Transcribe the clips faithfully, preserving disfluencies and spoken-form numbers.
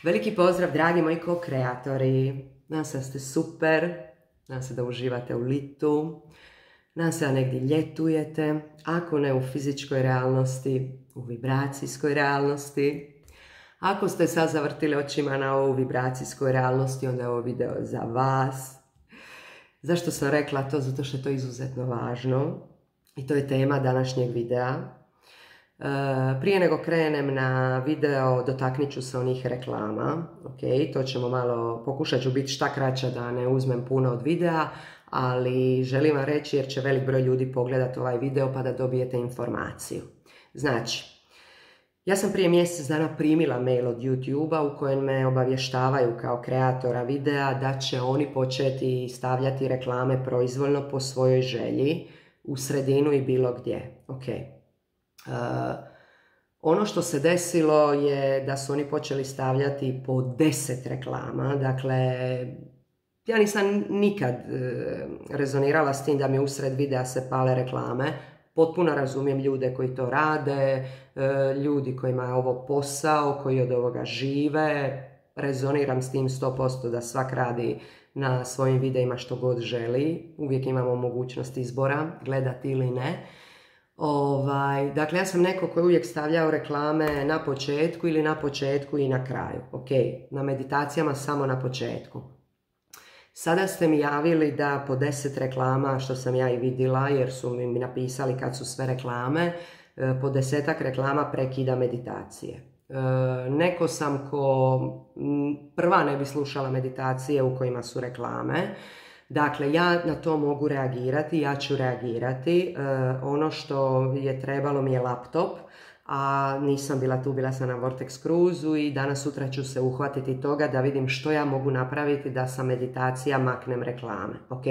Veliki pozdrav, dragi moji ko-kreatori. Nadam se da ste super, nadam se da uživate u litu, nadam se da negdje ljetujete, ako ne u fizičkoj realnosti, u vibracijskoj realnosti. Ako ste sad zavrtili očima na ovu vibracijskoj realnosti, onda je ovo video za vas. Zašto sam rekla to? Zato što je to izuzetno važno i to je tema današnjeg videa. Prije nego krenem na video, dotaknit ću se onih reklama. Ok, to ćemo malo, pokušat ću biti šta kraća da ne uzmem puno od videa, ali želim vam reći jer će velik broj ljudi pogledati ovaj video pa da dobijete informaciju. Znači, ja sam prije mjesec dana primila mail od YouTube-a u kojem me obavještavaju kao kreatora videa da će oni početi stavljati reklame proizvoljno po svojoj želji u sredinu i bilo gdje. Ok. Uh, ono što se desilo je da su oni počeli stavljati po deset reklama. Dakle, ja nisam nikad uh, rezonirala s tim da mi usred videa se pale reklame. Potpuno razumijem ljude koji to rade, uh, ljudi kojima je ovo posao, koji od ovoga žive. Rezoniram s tim sto posto da svak radi na svojim videima što god želi. Uvijek imamo mogućnost izbora, gledati ili ne. Ovaj, dakle, ja sam neko koji uvijek stavljao reklame na početku ili na početku i na kraju. Ok, na meditacijama samo na početku. Sada ste mi javili da po deset reklama, što sam ja i vidjela, jer su mi napisali kad su sve reklame, po desetak reklama prekida meditacije. Neko sam ko prva ne bi slušala meditacije u kojima su reklame. Dakle, ja na to mogu reagirati, ja ću reagirati. E, ono što je trebalo mi je laptop, a nisam bila tu, bila sam na Vortex Cruise-u i danas sutra ću se uhvatiti toga da vidim što ja mogu napraviti da sa meditacija maknem reklame. Ok,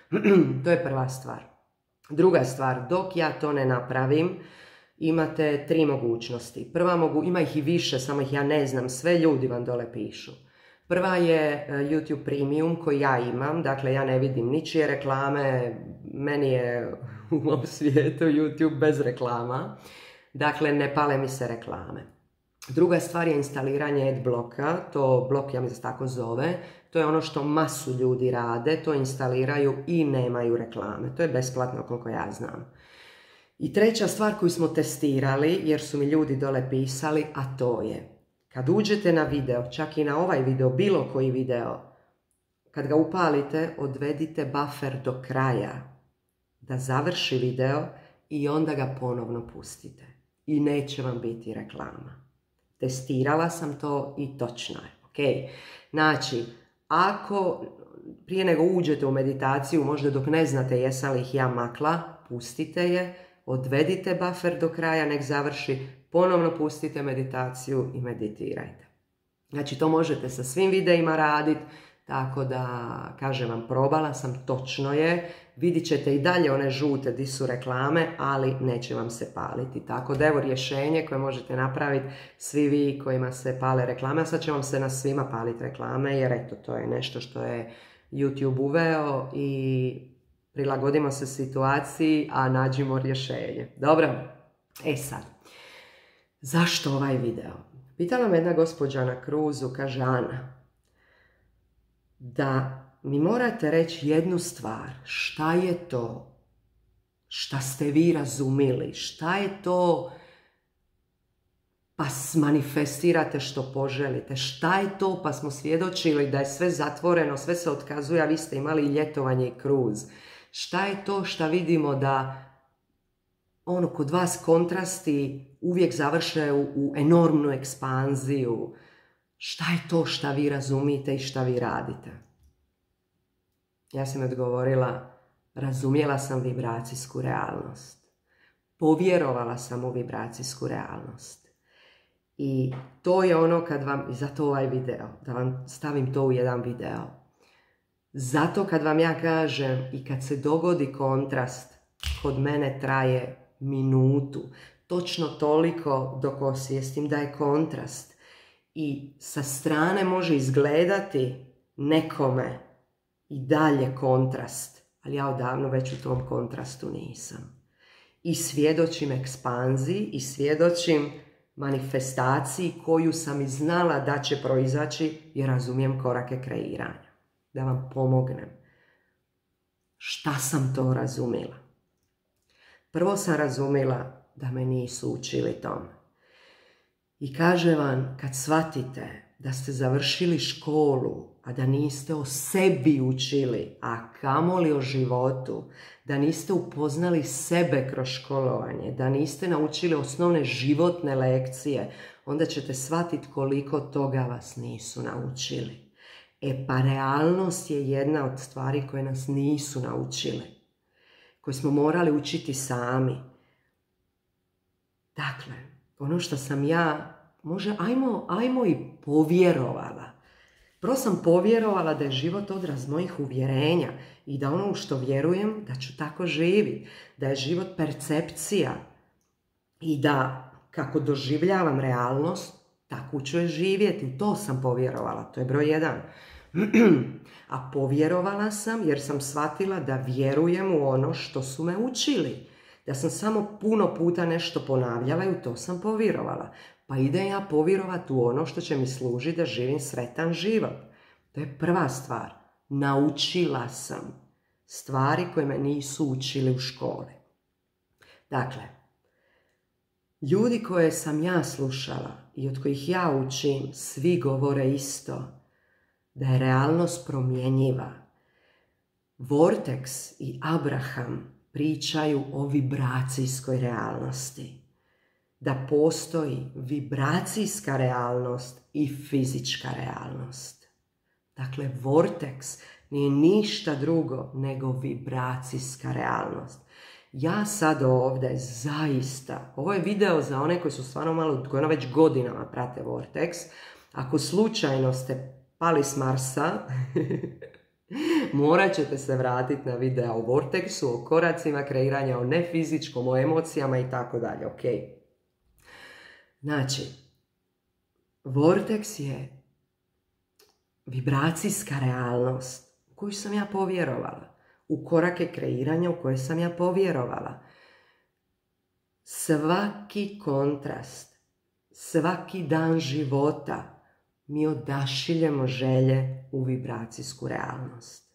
to je prva stvar. Druga stvar, dok ja to ne napravim, imate tri mogućnosti. Prva mogu, ima ih i više, samo ih ja ne znam, sve ljudi vam dole pišu. Prva je YouTube Premium koji ja imam, dakle ja ne vidim ničije reklame, meni je u mom svijetu YouTube bez reklama, dakle ne pale mi se reklame. Druga stvar je instaliranje adblocka, to blok ja mi se tako zove, to je ono što masu ljudi rade, to instaliraju i nemaju reklame, to je besplatno koliko ja znam. I treća stvar koju smo testirali, jer su mi ljudi dole pisali, a to je kad uđete na video, čak i na ovaj video, bilo koji video, kad ga upalite, odvedite buffer do kraja, da završi video i onda ga ponovno pustite. I neće vam biti reklama. Testirala sam to i točno je. Okay. Znači, ako prije nego uđete u meditaciju, možda dok ne znate jesam li ih ja makla, pustite je, odvedite buffer do kraja, nek završi, ponovno pustite meditaciju i meditirajte. Znači, to možete sa svim videima raditi, tako da, kažem vam, probala sam, točno je. Vidit ćete i dalje one žute di su reklame, ali neće vam se paliti. Tako da, evo rješenje koje možete napraviti svi vi kojima se pale reklame. A sad će vam se na svima paliti reklame, jer eto, to je nešto što je YouTube uveo i prilagodimo se situaciji, a nađimo rješenje. Dobro? E sad. Zašto ovaj video? Pitala me jedna gospođa na kruzu, kaže Ana, da mi morate reći jednu stvar, šta je to, šta ste vi razumili, šta je to, pa manifestirate što poželite, šta je to, pa smo svjedočili da je sve zatvoreno, sve se otkazuje, a vi ste imali ljetovanje i kruz. Šta je to šta vidimo da ono, kod vas kontrasti uvijek završe u, u enormnu ekspanziju. Šta je to šta vi razumijete i šta vi radite? Ja sam odgovorila, razumjela sam vibracijsku realnost. Povjerovala sam u vibracijsku realnost. I to je ono kad vam, i zato ovaj video, da vam stavim to u jedan video. Zato kad vam ja kažem i kad se dogodi kontrast, kod mene traje minutu, točno toliko dok osvijestim da je kontrast i sa strane može izgledati nekome i dalje kontrast, ali ja odavno već u tom kontrastu nisam. I svjedočim ekspanziji i svjedočim manifestaciji koju sam i znala da će proizaći i razumijem korake kreiranja. Da vam pomognem. Šta sam to razumila? Prvo sam razumila da me nisu učili tome. I kaže vam, kad shvatite da ste završili školu, a da niste o sebi učili, a kamoli o životu, da niste upoznali sebe kroz školovanje, da niste naučili osnovne životne lekcije, onda ćete shvatiti koliko toga vas nisu naučili. E pa realnost je jedna od stvari koje nas nisu naučili, koje smo morali učiti sami. Dakle, ono što sam ja, može, ajmo, ajmo i povjerovala. Prvo sam povjerovala da je život odraz mojih uvjerenja i da ono u što vjerujem da ću tako živjeti, da je život percepcija i da kako doživljavam realnost, tako ću je živjeti. U to sam povjerovala, to je broj jedan. A povjerovala sam jer sam shvatila da vjerujem u ono što su me učili. Da sam samo puno puta nešto ponavljala i u to sam povjerovala. Pa ide ja povjerovati u ono što će mi služiti da živim sretan život. To je prva stvar. Naučila sam stvari koje me nisu učili u školi. Dakle, ljudi koje sam ja slušala i od kojih ja učim, svi govore isto. Da je realnost promjenjiva. Vortex i Abraham pričaju o vibracijskoj realnosti. Da postoji vibracijska realnost i fizička realnost. Dakle, vortex nije ništa drugo nego vibracijska realnost. Ja sad ovdje zaista, ovo je video za one koji su stvarno malo, koji ono već godinama prate vortex. Ako slučajno ste pali s Marsa, morat ćete se vratiti na video o vorteksu, o koracima kreiranja, o nefizičkom, o emocijama i tako dalje, ok? Znači, vorteks je vibracijska realnost u koju sam ja povjerovala, u korake kreiranja u koje sam ja povjerovala. Svaki kontrast, svaki dan života mi odašiljemo želje u vibracijsku realnost.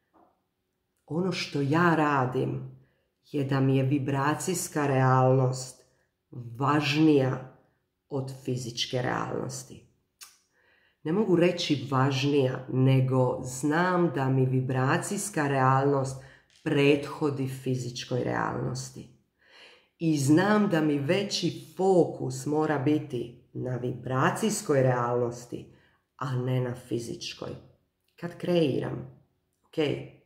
Ono što ja radim je da mi je vibracijska realnost važnija od fizičke realnosti. Ne mogu reći važnija, nego znam da mi vibracijska realnost prethodi fizičkoj realnosti. I znam da mi veći fokus mora biti na vibracijskoj realnosti, a ne na fizičkoj. Kad kreiram, ok,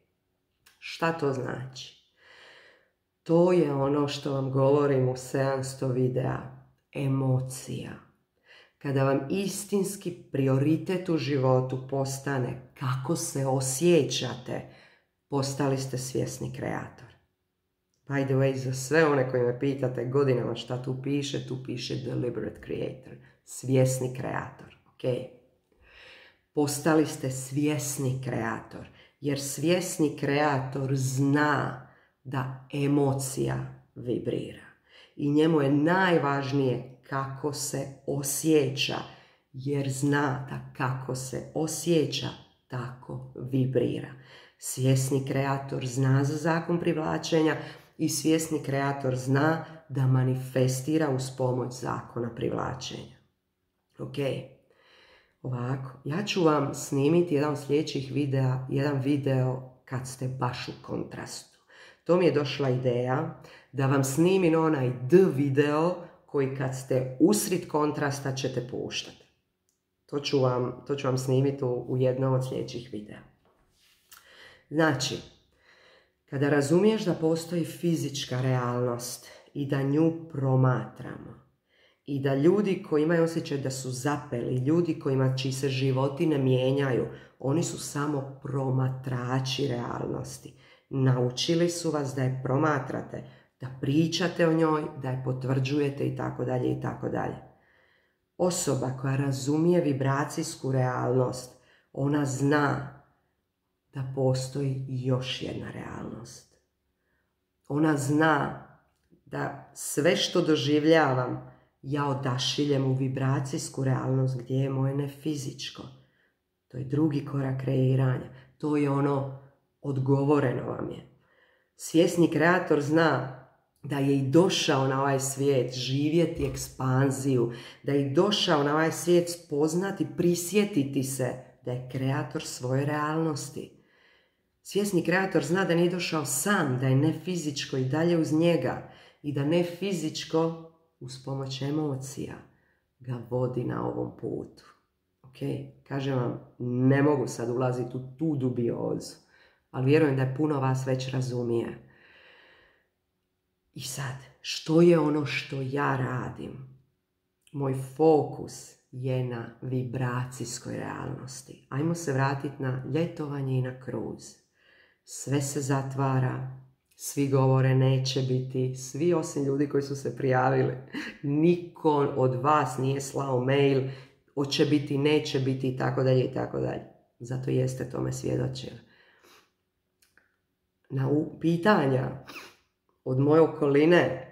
šta to znači? To je ono što vam govorim u sedamsto videa, emocija. Kada vam istinski prioritet u životu postane kako se osjećate, postali ste svjesni kreator. By the way, za sve one koji me pitate godinama šta tu piše, tu piše deliberate creator, svjesni kreator, ok? Postali ste svjesni kreator, jer svjesni kreator zna da emocija vibrira. I njemu je najvažnije kako se osjeća, jer zna da kako se osjeća, tako vibrira. Svjesni kreator zna za zakon privlačenja i svjesni kreator zna da manifestira uz pomoć zakona privlačenja. Ok, ovako, ja ću vam snimiti jedan od sljedećih videa, jedan video kad ste baš u kontrastu. To mi je došla ideja da vam snimim onaj D video koji kad ste usred kontrasta ćete puštati. To ću vam, to ću vam snimiti u, u jednom od sljedećih videa. Znači, kada razumiješ da postoji fizička realnost i da nju promatramo i da ljudi koji imaju osjećaj da su zapeli, ljudi kojima čiji se životi ne mijenjaju, oni su samo promatrači realnosti. Naučili su vas da je promatrate, da pričate o njoj, da je potvrđujete i tako dalje i tako dalje. Osoba koja razumije vibracijsku realnost, ona zna da postoji još jedna realnost. Ona zna da sve što doživljavam ja odašiljem u vibracijsku realnost gdje je moje nefizičko. To je drugi korak kreiranja. To je ono odgovoreno vam je. Svjesni kreator zna da je i došao na ovaj svijet živjeti ekspanziju, da je i došao na ovaj svijet spoznati, prisjetiti se da je kreator svoje realnosti. Svjesni kreator zna da nije došao sam, da je nefizičko i dalje uz njega i da nefizičko uz pomoć emocija ga vodi na ovom putu. Ok, kažem vam, ne mogu sad ulaziti u tu dubiozu, ali vjerujem da je puno vas već razumije. I sad, što je ono što ja radim? Moj fokus je na vibracijskoj realnosti. Ajmo se vratiti na ljetovanje i na kruz. Sve se zatvara, svi govore neće biti, svi osim ljudi koji su se prijavili. Niko od vas nije slao mail, hoće biti, neće biti i tako dalje i tako dalje. Zato jeste tome svjedočili. Na pitanja od moje okoline,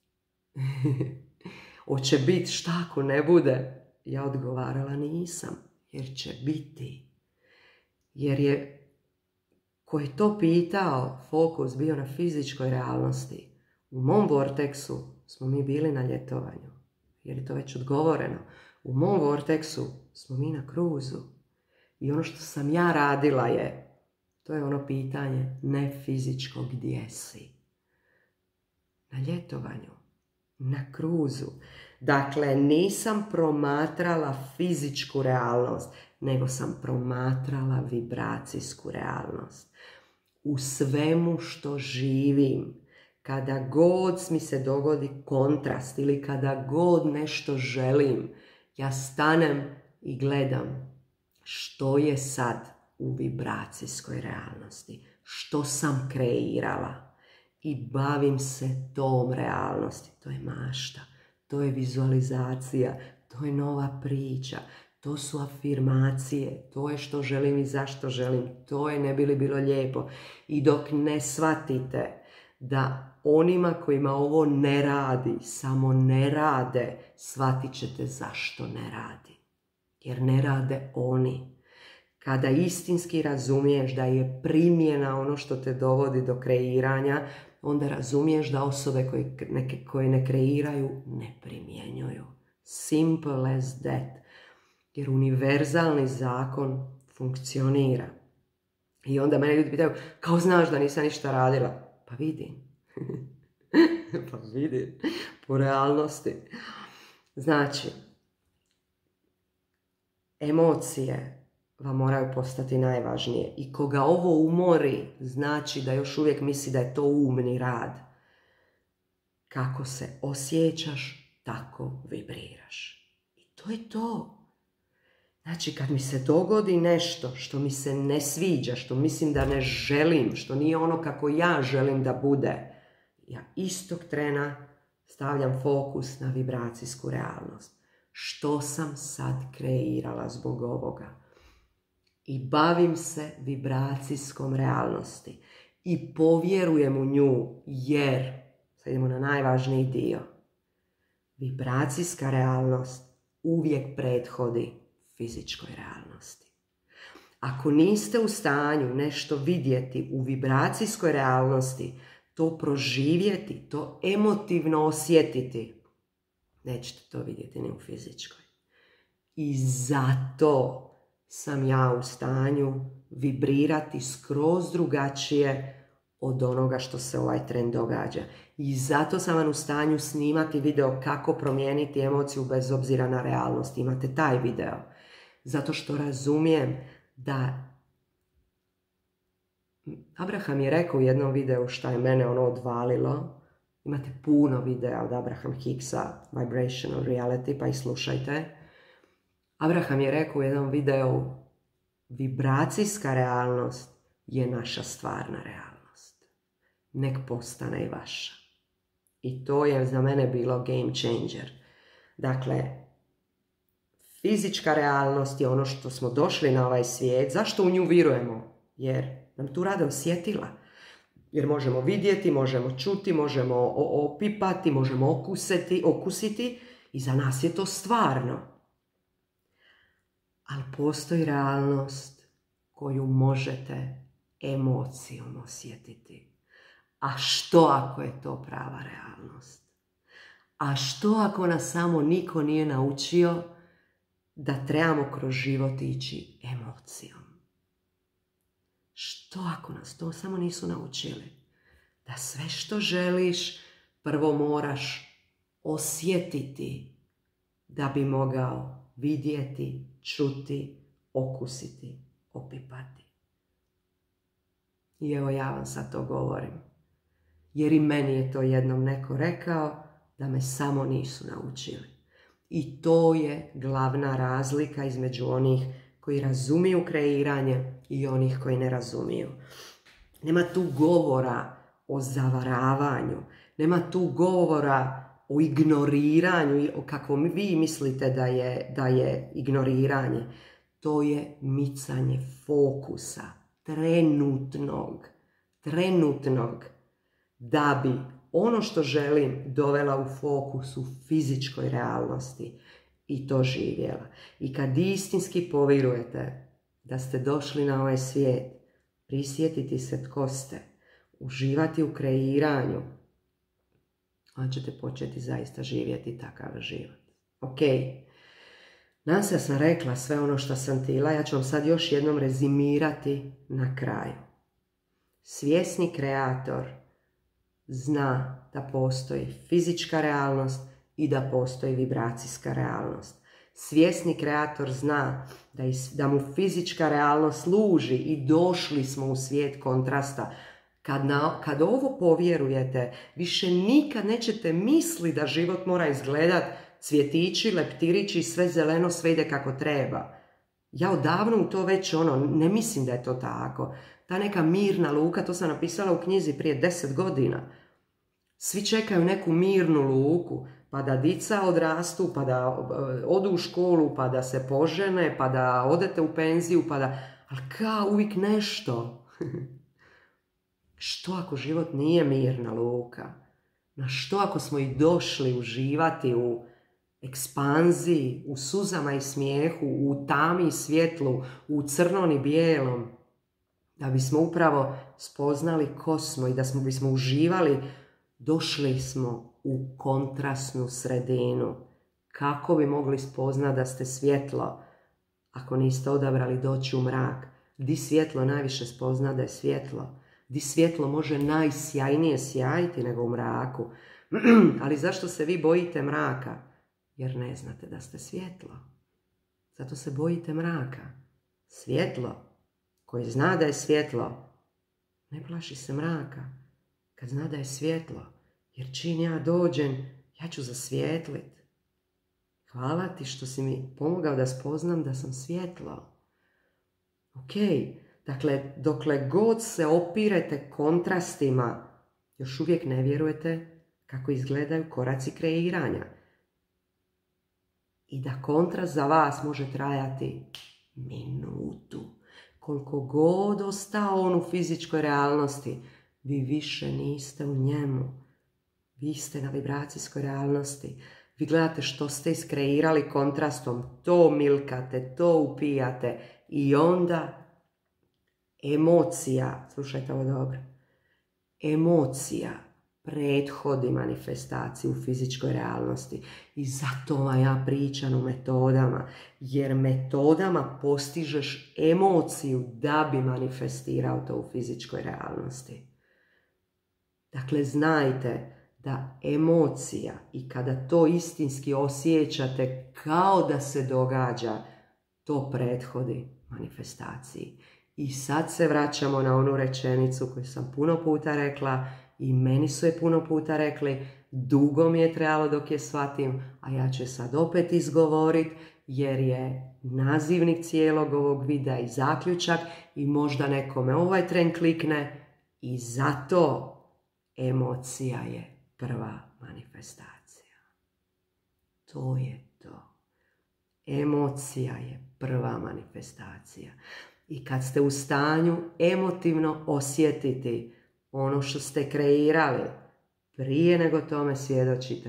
hoće biti, šta ako ne bude? Ja odgovarala nisam, jer će biti. Jer je, ko je to pitao, fokus bio na fizičkoj realnosti. U mom vorteksu smo mi bili na ljetovanju, jer je to već odgovoreno. U mom vorteksu smo mi na kruzu. I ono što sam ja radila je, to je ono pitanje ne fizičko gdje si. Na ljetovanju, na kruzu. Dakle, nisam promatrala fizičku realnost, nego sam promatrala vibracijsku realnost. U svemu što živim, kada god mi se dogodi kontrast ili kada god nešto želim, ja stanem i gledam što je sad u vibracijskoj realnosti, što sam kreirala. I bavim se tom realnosti. To je mašta, to je vizualizacija, to je nova priča, to su afirmacije, to je što želim i zašto želim, to je ne bi li bilo lijepo. I dok ne shvatite da onima kojima ovo ne radi, samo ne rade, shvatit ćete zašto ne radi. Jer ne rade oni. Kada istinski razumiješ da je primjena ono što te dovodi do kreiranja, onda razumiješ da osobe koje ne, koje ne kreiraju ne primjenjuju. Simple as that. Jer univerzalni zakon funkcionira. I onda mene ljudi pitaju, kao znaš da nisam ništa radila? Pa vidim. pa vidim. Po realnosti. Znači, emocije vam moraju postati najvažnije. I koga ovo umori, znači da još uvijek misli da je to umni rad. Kako se osjećaš, tako vibriraš. I to je to. Znači, kad mi se dogodi nešto što mi se ne sviđa, što mislim da ne želim, što nije ono kako ja želim da bude, ja istog trena stavljam fokus na vibracijsku realnost. Što sam sad kreirala zbog ovoga? I bavim se vibracijskom realnosti. I povjerujem u nju, jer, sad idemo na najvažniji dio, vibracijska realnost uvijek prethodi fizičkoj realnosti. Ako niste u stanju nešto vidjeti u vibracijskoj realnosti, to proživjeti, to emotivno osjetiti, nećete to vidjeti ni u fizičkoj. I zato sam ja u stanju vibrirati skroz drugačije od onoga što se ovaj tren događa. I zato sam vam u stanju snimati video kako promijeniti emociju bez obzira na realnost. Imate taj video. Zato što razumijem da Abraham je rekao u jednom videu šta je mene ono odvalilo. Imate puno videa od Abraham Hicksa, Vibrational Reality, pa ih slušajte. Abraham je rekao u jednom videu, vibracijska realnost je naša stvarna realnost. Nek postane i vaša. I to je za mene bilo game changer. Dakle, fizička realnost je ono što smo došli na ovaj svijet. Zašto u nju vjerujemo? Jer nam tu rade osjetila. Jer možemo vidjeti, možemo čuti, možemo opipati, možemo okusiti, okusiti I za nas je to stvarno. Ali postoji realnost koju možete emocijom osjetiti. A što ako je to prava realnost? A što ako nas samo niko nije naučio da trebamo kroz život ići emocijom? Što ako nas to samo nisu naučili? Da sve što želiš prvo moraš osjetiti da bi mogao vidjeti, čuti, okusiti, opipati. I evo ja vam sad to govorim. Jer i meni je to jednom neko rekao da me samo nisu naučili. I to je glavna razlika između onih koji razumiju kreiranje i onih koji ne razumiju. Nema tu govora o zavaravanju, nema tu govora o ignoriranju, kako vi mislite da je, da je ignoriranje. To je micanje fokusa, trenutnog, trenutnog, da bi ono što želim dovela u fokus u fizičkoj realnosti i to živjela. I kad istinski povjerujete da ste došli na ovaj svijet, prisjetiti se tko ste, uživati u kreiranju, onda ćete početi zaista živjeti takav život. Ok, nadam se da sam rekla sve ono što sam htjela, ja ću vam sad još jednom rezimirati na kraju. Svjesni kreator zna da postoji fizička realnost i da postoji vibracijska realnost. Svjesni kreator zna da, is, da mu fizička realnost služi i došli smo u svijet kontrasta. Kad, na, kad ovo povjerujete, više nikad nećete misli da život mora izgledat cvjetići, leptirići, sve zeleno, sve ide kako treba. Ja odavno u to već ono, ne mislim da je to tako. Ta neka mirna luka, to sam napisala u knjizi prije deset godina. Svi čekaju neku mirnu luku, pa da dica odrastu, pa da odu u školu, pa da se požene, pa da odete u penziju, pa da... Ali kao uvijek nešto. Što ako život nije mirna luka? Na što ako smo i došli uživati u ekspanziji, u suzama i smijehu, u tami i svjetlu, u crnom i bijelom? Da bismo upravo spoznali ko smo i da smo, bismo uživali, došli smo u kontrastnu sredinu. Kako bi mogli spoznati da ste svjetlo, ako niste odabrali doći u mrak? Di svjetlo najviše spozna da je svjetlo? Di svjetlo može najsjajnije sjajiti nego u mraku? Ali zašto se vi bojite mraka? Jer ne znate da ste svjetlo. Zato se bojite mraka. Svjetlo, koji zna da je svjetlo, ne plaši se mraka. Kad zna da je svjetlo, jer čim ja dođem, ja ću zasvijetlit. Hvala ti što si mi pomogao da spoznam da sam svjetlo. Ok, dakle, dokle god se opirete kontrastima, još uvijek ne vjerujete kako izgledaju koraci kreiranja. I da kontrast za vas može trajati minutu. Koliko god ostao on u fizičkoj realnosti, vi više niste u njemu. Vi ste na vibracijskoj realnosti. Vi gledate što ste iskreirali kontrastom. To milkate, to upijate. I onda emocija, slušajte ovo dobro, emocija prethodi manifestaciji u fizičkoj realnosti. I zato vam ja pričam o metodama. Jer metodama postižeš emociju da bi manifestirao to u fizičkoj realnosti. Dakle, znajte da emocija i kada to istinski osjećate kao da se događa, to prethodi manifestaciji. I sad se vraćamo na onu rečenicu koju sam puno puta rekla i meni su je puno puta rekli, dugo mi je trebalo dok je shvatim, a ja ću je sad opet izgovorit jer je nazivnik cijelog ovog videa i zaključak i možda nekome ovaj tren klikne i zato emocija je prva manifestacija. To je to. Emocija je prva manifestacija. I kad ste u stanju emotivno osjetiti ono što ste kreirali, prije nego tome svjedočite,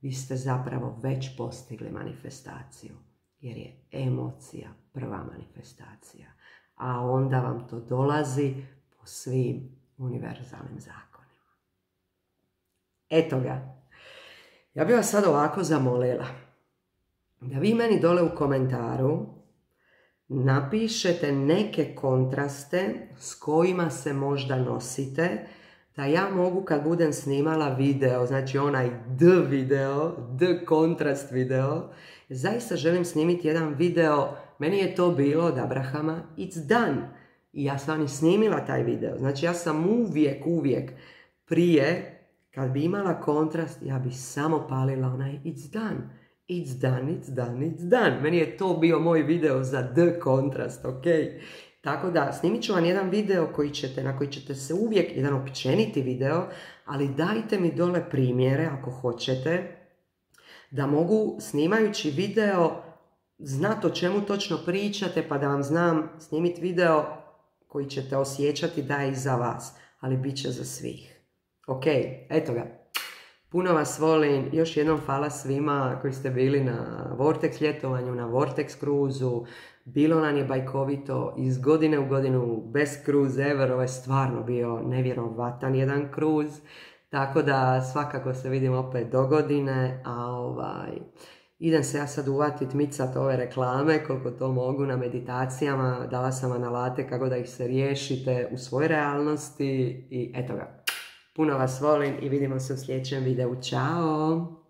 vi ste zapravo već postigli manifestaciju. Jer je emocija prva manifestacija. A onda vam to dolazi po svim univerzalnim zakonima. Eto ga. Ja bih vas sad ovako zamolila da vi meni dole u komentaru napišete neke kontraste s kojima se možda nosite, da ja mogu kad budem snimala video, znači onaj D video, D kontrast video, zaista želim snimiti jedan video, meni je to bilo od Abrahama, it's done. I ja sam i snimila taj video, znači ja sam uvijek, uvijek prije, kad bi imala kontrast, ja bi samo palila onaj it's done. It's done, it's done, it's done. Meni je to bio moj video za D kontrast, ok? Tako da, snimit ću vam jedan video koji ćete, na koji ćete se uvijek, jedan općeniti video, ali dajte mi dole primjere ako hoćete, da mogu snimajući video znati o čemu točno pričate, pa da vam znam snimiti video koji ćete osjećati da je i za vas, ali bit će za svih. Ok, eto ga. Puno vas volim, još jednom hvala svima koji ste bili na Vortex ljetovanju, na Vortex cruisu. Bilo nam je bajkovito iz godine u godinu, best cruise ever, ovo je stvarno bio nevjerovatan jedan kruz. Tako da svakako se vidimo opet do godine, a ovaj, idem se ja sad uvatit, micat ove reklame koliko to mogu na meditacijama, dala sam vam alate kako da ih se riješite u svojoj realnosti i eto ga. Puno vas volim i vidimo se u sljedećem videu. Ćao!